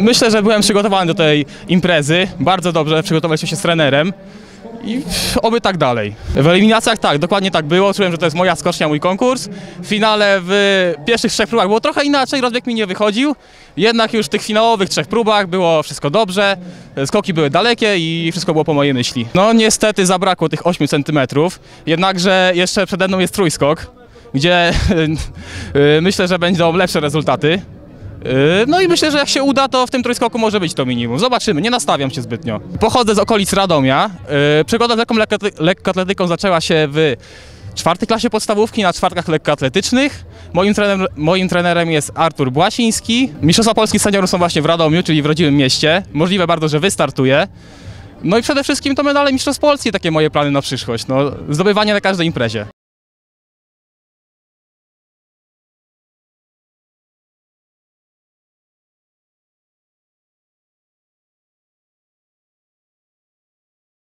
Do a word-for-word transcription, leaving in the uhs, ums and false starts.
Myślę, że byłem przygotowany do tej imprezy, bardzo dobrze, przygotowaliśmy się z trenerem i oby tak dalej. W eliminacjach tak, dokładnie tak było, czułem, że to jest moja skocznia, mój konkurs. W finale w pierwszych trzech próbach było trochę inaczej, rozbieg mi nie wychodził, jednak już w tych finałowych trzech próbach było wszystko dobrze, skoki były dalekie i wszystko było po mojej myśli. No niestety zabrakło tych ośmiu centymetrów, jednakże jeszcze przede mną jest trójskok, gdzie myślę, że będą lepsze rezultaty. No i myślę, że jak się uda, to w tym trójskoku może być to minimum. Zobaczymy, nie nastawiam się zbytnio. Pochodzę z okolic Radomia. Przygoda z lekką lekkoatletyką zaczęła się w czwartej klasie podstawówki na czwartkach lekkoatletycznych. Moim trenerem, moim trenerem jest Artur Błasiński. Mistrzostwa Polski seniorów są właśnie w Radomiu, czyli w rodzimym mieście. Możliwe bardzo, że wystartuję. No i przede wszystkim to medale Mistrzostw Polski, takie moje plany na przyszłość. No, zdobywanie na każdej imprezie.